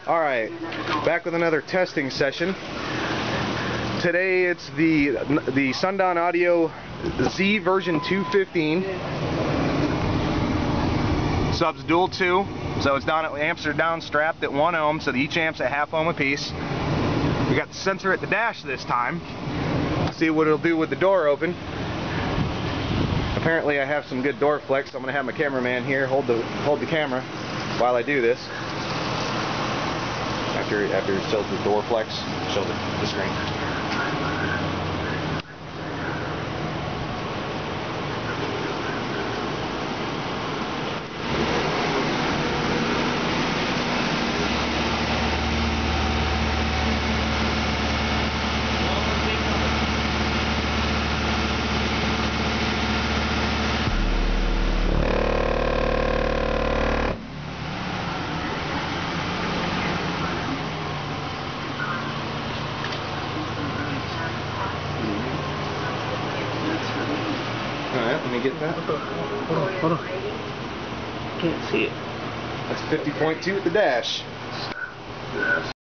Alright, back with another testing session. Today it's the Sundown Audio Z version 215. Subs dual 2, so it's down at amps are down strapped at 1 ohm, so each amp's at half ohm apiece. We got the sensor at the dash this time. See what it'll do with the door open. Apparently I have some good door flex, so I'm gonna have my cameraman here hold the camera while I do this. After it shows the door flex, shows the screen. Alright, let me get that. Hold on. Can't see it. That's 50.2 at the dash.